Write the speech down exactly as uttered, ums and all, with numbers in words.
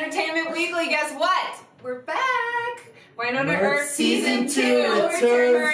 Entertainment Weekly, guess what? We're back! Wynonna Earp Earp season season two two returns